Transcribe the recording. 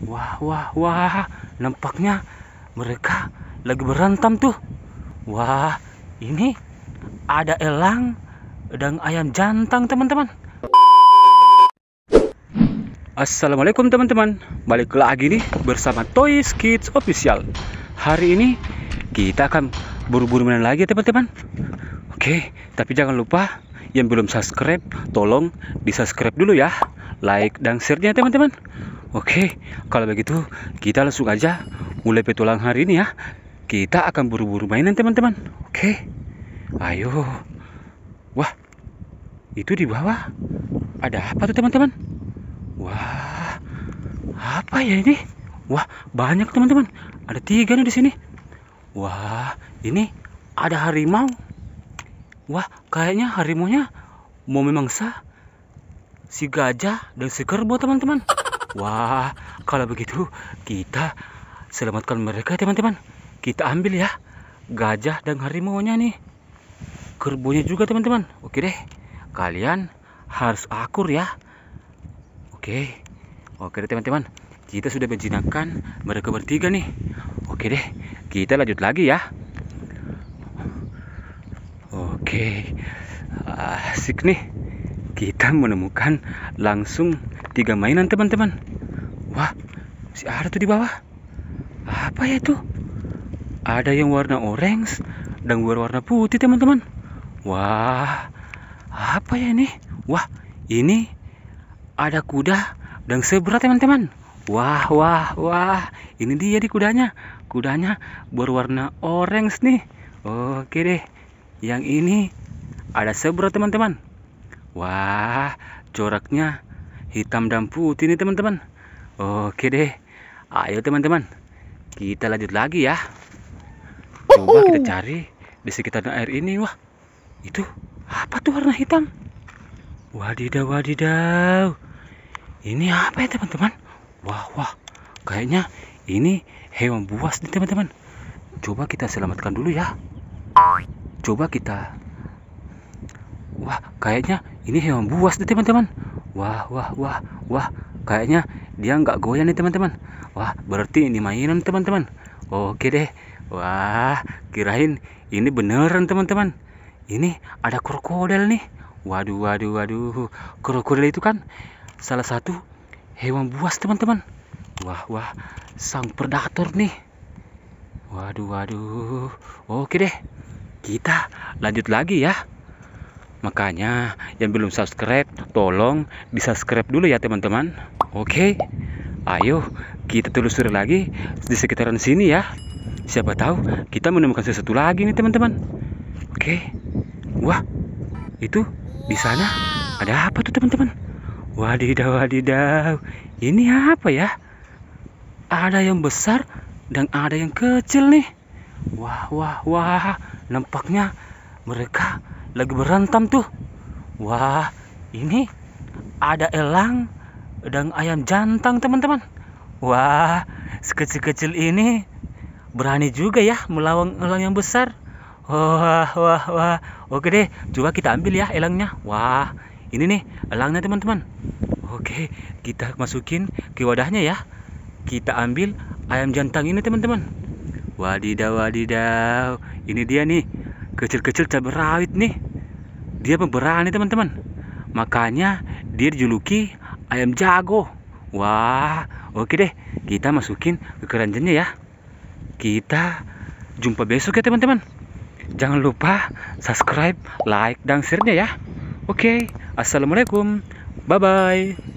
Wah, wah, wah. Nampaknya mereka lagi berantem tuh. Wah, ini ada elang dan ayam jantan, teman-teman. Assalamualaikum teman-teman. Balik lagi nih bersama Toys Kids Official. Hari ini kita akan buru-buru mainan lagi teman-teman. Oke, tapi jangan lupa yang belum subscribe, tolong di-subscribe dulu ya. Like dan share-nya teman-teman. Oke, kalau begitu kita langsung aja mulai petualang hari ini ya. Kita akan buru-buru mainan teman-teman. Oke, ayo. Wah, itu di bawah ada apa tuh teman-teman? Wah, apa ya ini? Wah, banyak teman-teman. Ada 3 nih di sini. Wah, ini ada harimau. Wah, kayaknya harimaunya mau memangsa si gajah dan si kerbau teman-teman. Wah, kalau begitu kita selamatkan mereka teman-teman. Kita ambil ya gajah dan harimaunya nih. Kerbaunya juga teman-teman. Oke deh, kalian harus akur ya. Oke deh teman-teman. Kita sudah menjinakkan mereka bertiga nih. Oke deh, kita lanjut lagi ya. Oke, asik nih. Kita menemukan langsung 3 mainan teman-teman. Wah, si ada tuh di bawah. Apa ya itu? Ada yang warna orange dan warna putih teman-teman. Wah, apa ya ini? Wah, ini ada kuda dan zebra teman-teman. Wah, wah, wah. Ini dia di kudanya. Kudanya berwarna orange nih. Oke deh. Yang ini ada zebra teman-teman. Wah, coraknya hitam dan putih nih teman-teman. Oke deh. Ayo teman-teman, kita lanjut lagi ya. Coba kita cari di sekitar air ini. Wah, itu apa tuh warna hitam? Wadidaw, wadidaw. Ini apa ya teman-teman? Wah, wah. Kayaknya ini hewan buas nih teman-teman. Coba kita selamatkan dulu ya. Coba kita. Wah, kayaknya ini hewan buas nih teman-teman. Wah, wah, wah, wah. Kayaknya dia nggak goyang nih teman-teman. Wah, berarti ini mainan teman-teman. Oke deh. Wah, kirain ini beneran teman-teman. Ini ada krokodil nih. Waduh, waduh, waduh. Krokodil itu kan salah satu hewan buas teman-teman. Wah, wah. Sang predator nih. Waduh, waduh. Oke deh. Kita lanjut lagi ya. Makanya yang belum subscribe, tolong di-subscribe dulu ya teman-teman. Oke, ayo kita telusuri lagi di sekitaran sini ya. Siapa tahu kita menemukan sesuatu lagi nih teman-teman. Oke, wah, itu di sana ada apa tuh teman-teman? Wadidaw, wadidaw. Ini apa ya? Ada yang besar dan ada yang kecil nih. Wah, wah, wah. Nampaknya mereka lagi berantem tuh. Wah, ini ada elang dan ayam jantan teman-teman. Wah, sekecil-kecil ini berani juga ya melawan elang yang besar. Wah, wah, wah. Oke deh, coba kita ambil ya elangnya. Wah, ini nih elangnya teman-teman. Oke, kita masukin ke wadahnya ya. Kita ambil ayam jantan ini teman-teman. Wadidaw, wadidaw. Ini dia nih, kecil-kecil cabai rawit nih. Dia pemberani teman-teman. Makanya dia dijuluki ayam jago. Wah, oke deh. Kita masukin ke keranjangnya ya. Kita jumpa besok ya teman-teman. Jangan lupa subscribe, like, dan share-nya ya. Oke, assalamualaikum. Bye-bye.